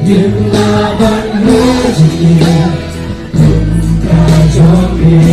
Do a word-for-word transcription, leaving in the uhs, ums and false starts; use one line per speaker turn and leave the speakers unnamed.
Nhưng Laban hứa gì không cả cho biết